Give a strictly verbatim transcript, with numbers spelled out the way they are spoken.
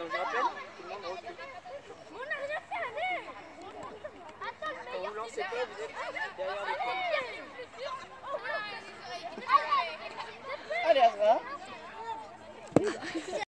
Donc je rappelle, tout le monde recule. On n'a rien fait, allez. Attends, le Quand vous lancez pas, vous êtes derrière le point.